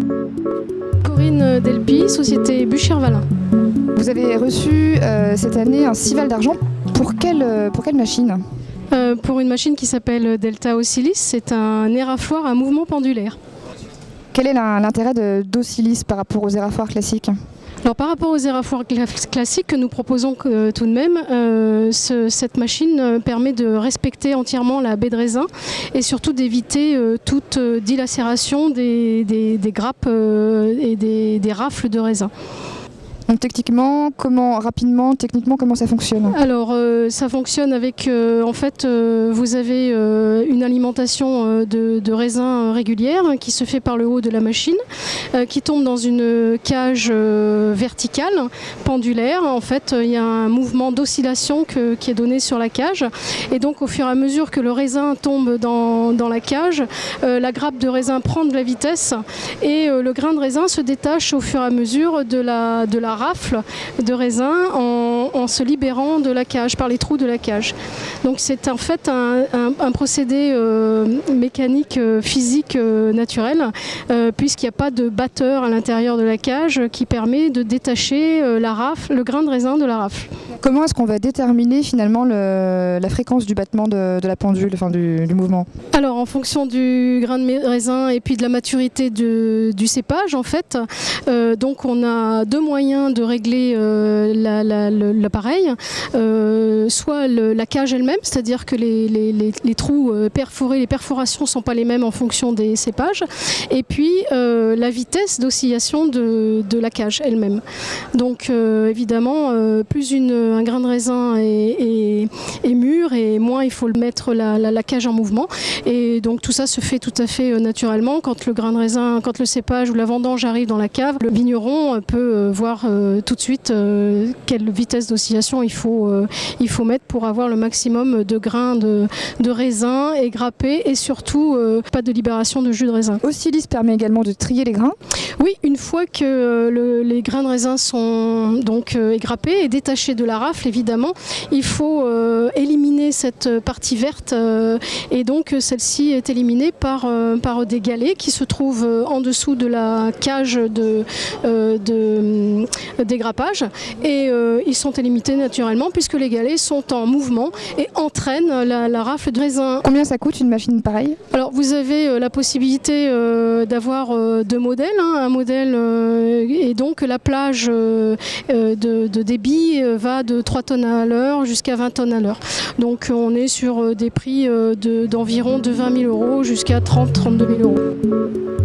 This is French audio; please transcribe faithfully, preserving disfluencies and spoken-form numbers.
Corinne Delpy, société Bucher-Valin. Vous avez reçu euh, cette année un Sival d'argent. Pour quelle, euh, pour quelle machine? euh, Pour une machine qui s'appelle Delta Oscillis, c'est un érafloir à mouvement pendulaire. Quel est l'intérêt d'Oscillis par rapport aux érafloirs classiques? Alors, par rapport aux érafloirs classiques que nous proposons euh, tout de même, euh, ce, cette machine euh, permet de respecter entièrement la baie de raisin et surtout d'éviter euh, toute euh, dilacération des, des, des grappes euh, et des, des rafles de raisin. Donc techniquement, comment, rapidement, techniquement, comment ça fonctionne? Alors euh, ça fonctionne avec, euh, en fait, euh, vous avez euh, une alimentation euh, de, de raisin régulière hein, qui se fait par le haut de la machine, euh, qui tombe dans une cage euh, verticale, pendulaire. En fait, il y a un mouvement d'oscillation qui est donné sur la cage. Et donc au fur et à mesure que le raisin tombe dans, dans la cage, euh, la grappe de raisin prend de la vitesse et euh, le grain de raisin se détache au fur et à mesure de la, de la rafle de raisin en, en se libérant de la cage, par les trous de la cage. Donc c'est en fait un, un, un procédé euh, mécanique, euh, physique, euh, naturel, euh, puisqu'il n'y a pas de batteur à l'intérieur de la cage qui permet de détacher euh, la rafle, le grain de raisin de la rafle. Comment est-ce qu'on va déterminer finalement le, la fréquence du battement de, de la pendule, enfin du, du mouvement? Alors en fonction du grain de raisin et puis de la maturité de, du cépage en fait, euh, donc on a deux moyens de régler euh, l'appareil, euh, soit le, la cage elle-même, c'est-à-dire que les, les, les, les trous euh, perforés, les perforations ne sont pas les mêmes en fonction des cépages, et puis euh, la vitesse d'oscillation de, de la cage elle-même. Donc euh, évidemment, euh, plus une, un grain de raisin est, est, est mûr, et moins il faut le mettre la, la, la cage en mouvement, et donc tout ça se fait tout à fait euh, naturellement. Quand le grain de raisin, quand le cépage ou la vendange arrive dans la cave, le vigneron peut euh, voir euh, tout de suite euh, quelle vitesse d'oscillation il faut, euh, il faut mettre pour avoir le maximum de grains de, de raisin et grappé, et surtout euh, pas de libération de jus de raisin. Oscillis permet également de trier les grains? Oui, une fois que euh, le, les grains de raisin sont donc euh, égrappés et détachés de la rafle, évidemment, il faut euh, éliminer cette partie verte euh, et donc celle-ci est éliminée par, euh, par des galets qui se trouvent euh, en dessous de la cage de, euh, de dégrappage, et euh, ils sont élimités naturellement puisque les galets sont en mouvement et entraînent la, la rafle de raisin. Combien ça coûte une machine pareille? Alors vous avez euh, la possibilité euh, d'avoir euh, deux modèles, hein, un modèle euh, et donc la plage euh, de, de débit euh, va de trois tonnes à l'heure jusqu'à vingt tonnes à l'heure. Donc on est sur euh, des prix euh, d'environ de, de vingt mille euros jusqu'à trente à trente-deux mille euros.